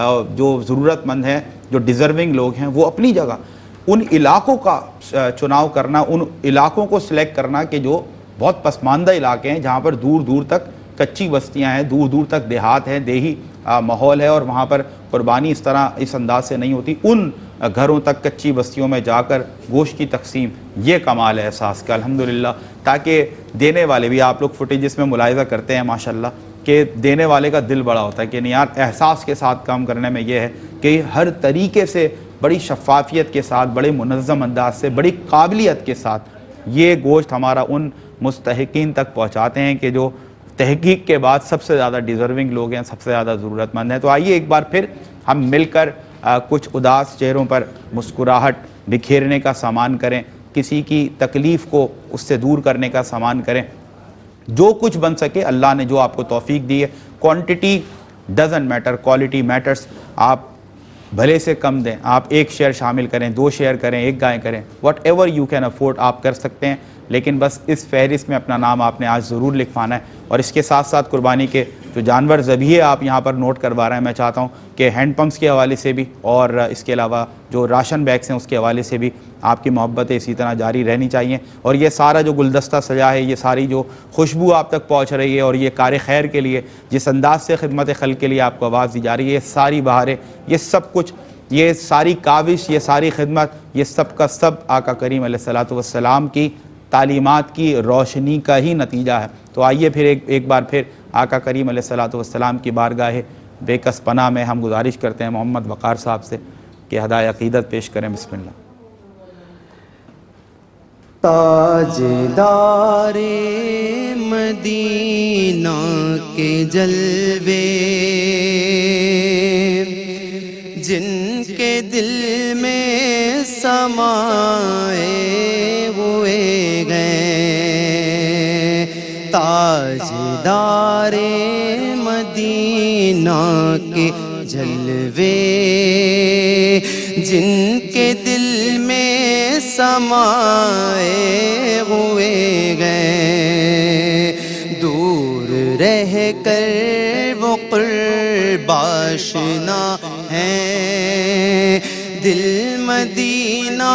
جو ضرورت مند ہیں، جو ڈیزرونگ لوگ ہیں، وہ اپنی جگہ ان علاقوں کا چناؤ کرنا، ان علاقوں کو سلیکٹ کرنا کہ جو بہت پسماندہ علاقے ہیں، جہاں پر دور تک کچی بستیاں ہیں، دور تک دیہات ہیں، دیہی ماحول ہے، اور وہاں پر قربانی اس انداز سے نہیں ہوتی، ان گھروں تک کچی بستیوں میں جا کر گوشت کی تقسیم، یہ کمال ہے احساس کا الحمدللہ۔ تاکہ دینے والے بھی، آپ لوگ فوٹیجز میں ملاحظہ کرتے ہیں ماشاءاللہ کہ دینے والے کا دل بڑا ہوتا ہے کہ نہیں یار احساس کے ساتھ کام کرنے میں یہ ہے کہ ہر طریقے سے بڑی شفافیت کے ساتھ، بڑے منظم انداز سے، بڑی قابلیت کے ساتھ یہ گوشت ہمارا ان مستحقین تک پہنچاتے ہیں کہ جو تحقیق کے بعد سب سے زیادہ ڈیزرونگ لوگ ہیں، سب سے زیادہ ضرورت مند ہیں۔ تو آئیے ایک بار پھر ہم مل کر کچھ اداس چہروں پر مسکراہٹ بکھیرنے کا سامان کریں، کسی کی تکلیف کو اس سے دور کرنے کا سامان کریں، جو کچھ بن سکے اللہ نے جو آپ کو توفیق دی ہے۔ Quantity doesn't matter, quality matters. آپ بھلے سے کم دیں، آپ 1 شیئر شامل کریں، 2 شیئر کریں، 1 گائے کریں، whatever you can afford آپ کر سکتے ہیں، لیکن بس اس فہرست میں اپنا نام آپ نے آج ضرور لکھوانا ہے۔ اور اس کے ساتھ ساتھ قربانی کے جو جانور ذبیحے آپ یہاں پر نوٹ کروا رہے ہیں، میں چاہتا ہوں کہ ہینڈ پمپس کے حوالے سے بھی اور اس کے علاوہ جو راشن بیگس ہیں اس کے حوالے سے بھی آپ کی محبتیں اسی طرح جاری رہنی چاہیے، اور یہ سارا جو گلدستہ سجا ہے، یہ ساری جو خوشبو آپ تک پہنچ رہی ہے، اور یہ کار خیر کے لیے جس انداز سے خدمت خلق کے لیے آپ کو آواز دی جا رہی ہے، یہ ساری بہاریں، یہ سب کچھ، یہ ساری کاوش، یہ ساری خدمت، یہ سب کا سب آقا کریم علیہ الصلوۃ والسلام کی تعلیمات کی روشنی کا ہی نتیجہ ہے۔ تو آئیے پھر ایک بار پھر آقا کریم علیہ الصلوۃ والسلام کی بارگاہ بے کس پناہ میں ہم گزارش کرتے ہیں محمد وقار صاحب سے کہ ہدایہ عقیدت پیش کریں۔ بسم اللہ۔ تاجدار مدینہ کے جلوے، جن کے دل میں سمائے ہوئے گئے، تاجدار مدینہ کے جلوے، جن کے دل میں سمائے ہوئے گئے، دور رہ کر وہ قرب آشنا ہیں، دل مدینہ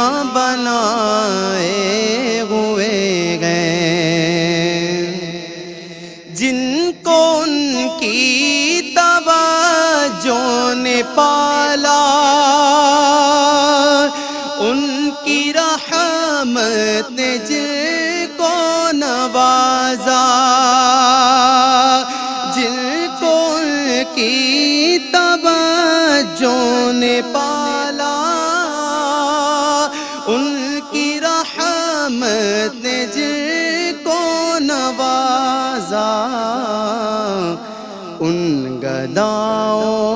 بنائے ہوئے گئے، جن کو ان کی توجہ نے پالا، ان کی رحمت نے جن کو نوازا، جن کو ان کی توجہ نے پالا، ان کی رحمت نے جن کو نوازا، ان گداؤں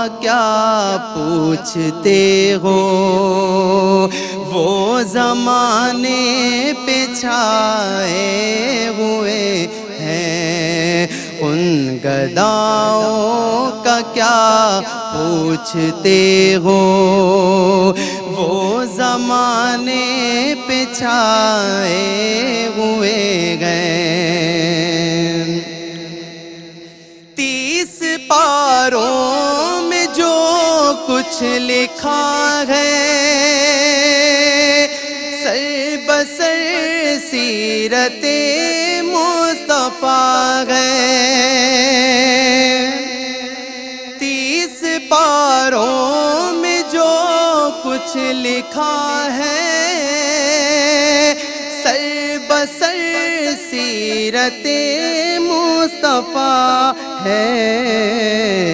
کیا پوچھتے ہو، وہ زمانے پہ چھائے ہوئے ہیں، ان گداؤں کا کیا پوچھتے ہو، وہ زمانے پہ چھائے ہوئے گئے۔ 30 پاروں میں جو کچھ لکھا ہے، سر بسر سیرت مصطفیٰ ہے۔ 30 پاروں میں جو کچھ لکھا ہے، سر بسر سیرت مصطفیٰ ہے۔